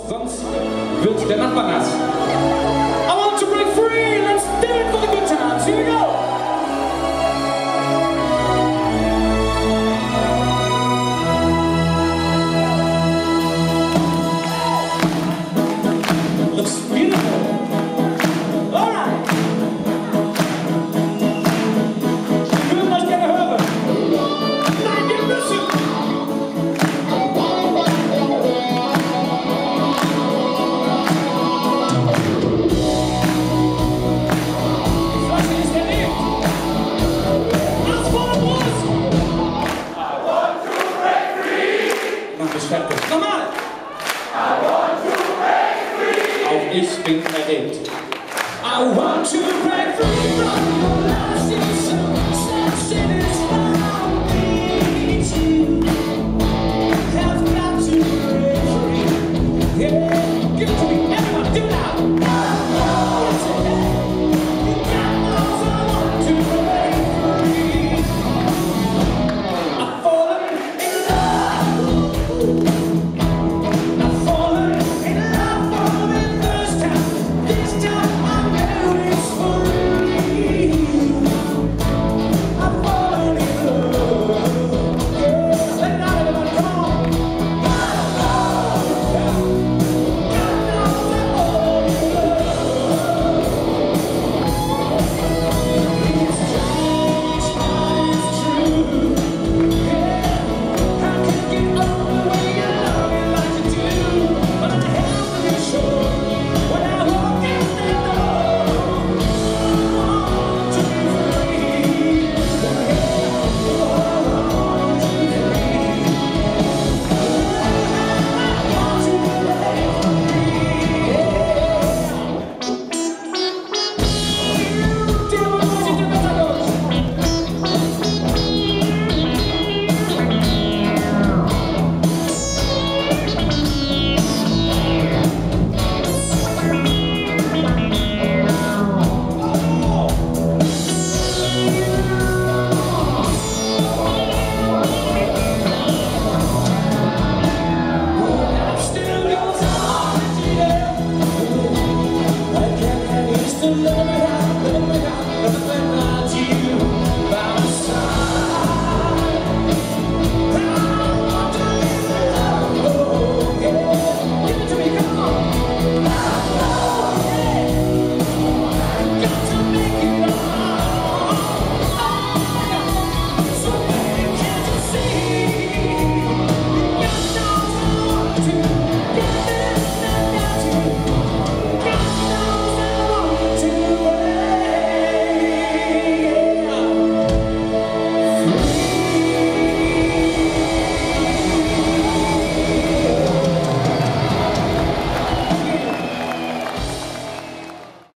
sonst wird der Nachbar nass. I want to break free, let's do it for the good times, here we go! Looks beautiful. All right. Ich würde euch gerne hören. Nein, wir müssen. Was ist der Weg? Alles vor der Brust. I want to break free. Noch nicht fertig. Nochmal. I want to break free. Auch ich bin erregt. I want to break free from your lies.